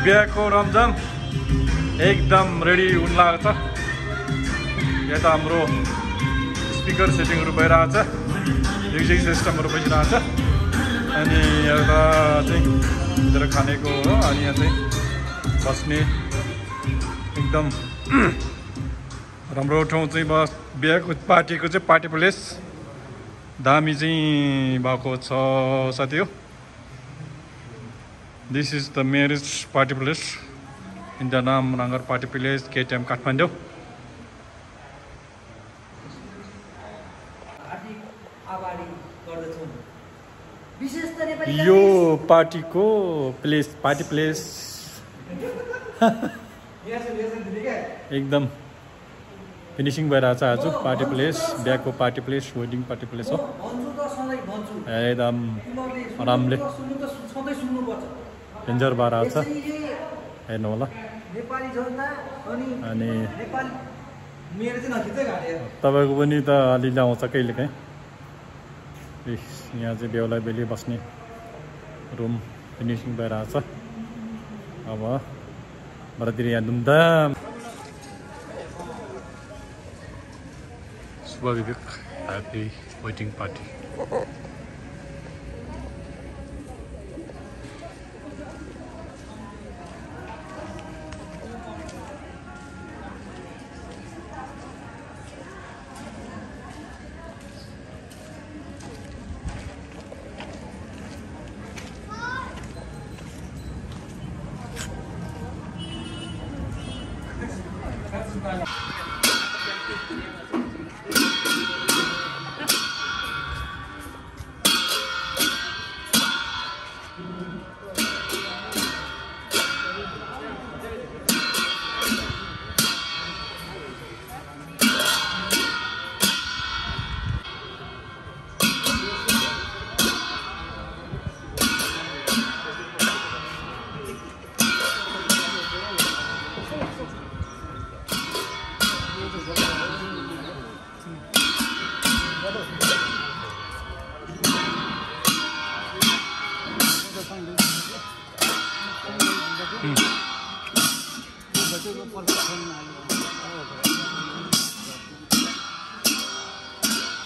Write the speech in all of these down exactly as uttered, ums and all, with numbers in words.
बिहाको रमझम एकदम रेडी हुन लाग्छ। यता हाम्रो स्पिकर सेटिङहरु भइरहेको छ, म्युजिक सिस्टमहरु बजिरहेको छ। अनि एउटा चाहिँ भित्र खानेको हो, अनि यहाँ चाहिँ बस्ने एकदम राम्रो ठाउँ चाहिँ बस बिहाको पार्टीको चाहिँ पार्टी प्लेस दामी चाहिँ भएको छ साथी हो। This is the marriage party place in the Nam Rangar party place, K T M Kathmandu. यो पार्टी को प्लेस पार्टी प्लेस एकदम फिनिशिङ भइरहेछ आज। पार्टी प्लेस बिहाको party place wedding party place हो। एकदम आरामले डेन्जर भइरहेछ हेर्नु होला। अनि तपाईँको पनि त अलिअलि आउँछ कहिलेकाहीँ। यहाँ चाहिँ बेहुला बेली बस्ने रुम फिनिसिङ भइरहेछ। अब बरातिर यहाँ धुमधाम शुभ विवेक ह्याप्पी वेडिङ पार्टी।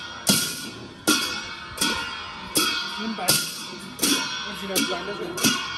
Gracias.